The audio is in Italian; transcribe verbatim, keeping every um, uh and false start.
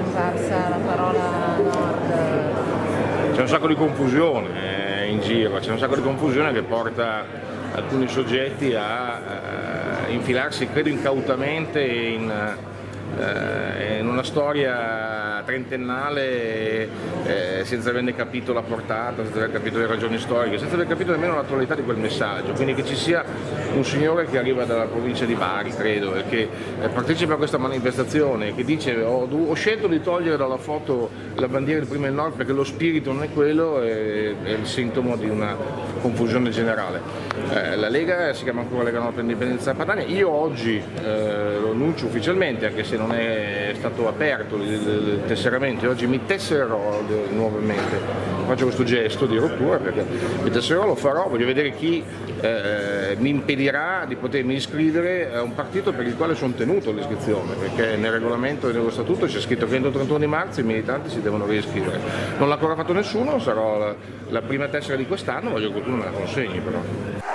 scomparsa la parola Nord? C'è un sacco di confusione eh, in giro, c'è un sacco di confusione che porta alcuni soggetti a eh, infilarsi, credo incautamente, in, eh, in una storia trentennale eh, senza averne capito la portata, senza aver capito le ragioni storiche, senza aver capito nemmeno l'attualità di quel messaggio. Quindi che ci sia un signore che arriva dalla provincia di Bari, credo, e che eh, partecipa a questa manifestazione, che dice ho, ho scelto di togliere dalla foto la bandiera del Prima del Nord perché lo spirito non è quello, è, è il sintomo di una confusione generale. Eh, la Lega si chiama ancora Lega Nord per l'Indipendenza Padania. Io oggi eh, lo annuncio ufficialmente, anche se non è stato aperto il, il tesseramento, oggi mi tesserò nuovamente, faccio questo gesto di rottura perché mi tesserò, lo farò, voglio vedere chi eh, mi impedirà di potermi iscrivere a un partito per il quale sono tenuto all'iscrizione, perché nel regolamento e nello statuto c'è scritto che entro il trentuno di marzo i militanti si devono riscrivere. Non l'ha ancora fatto nessuno, sarò la, la prima tessera di quest'anno, voglio che qualcuno me la consegni però.